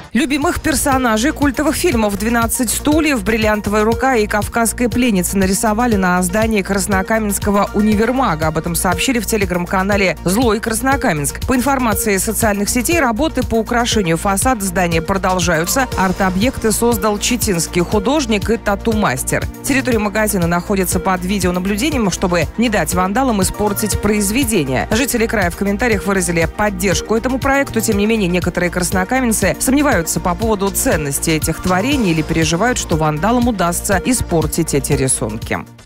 Любимых персонажей культовых фильмов «12 стульев», «Бриллиантовая рука» и «Кавказская пленница» нарисовали на здании Краснокаменского универмага. Об этом сообщили в телеграм-канале «Злой Краснокаменск». По информации социальных сетей, работы по украшению фасада здания продолжаются. Арт-объекты создал читинский художник и тату-мастер. Территория магазина находится под видеонаблюдением, чтобы не дать вандалам испортить произведение. Жители края в комментариях выразили поддержку этому проекту. Тем не менее, некоторые краснокаменцы сомневаются по поводу ценности этих творений или переживают, что вандалам удастся испортить эти рисунки.